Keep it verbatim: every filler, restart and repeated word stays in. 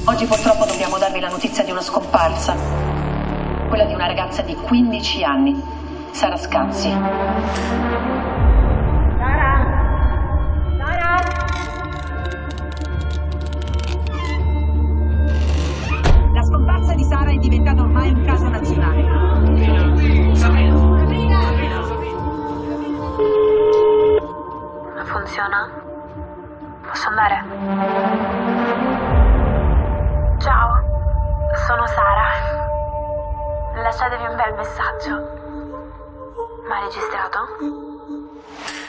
Oggi purtroppo dobbiamo darvi la notizia di una scomparsa. Quella di una ragazza di quindici anni, Sara Scazzi. Sara? Sara? La scomparsa di Sara è diventata ormai un caso nazionale. Non funziona? Posso andare? Ciao, sono Sara. Lasciatevi un bel messaggio. Ma registrato?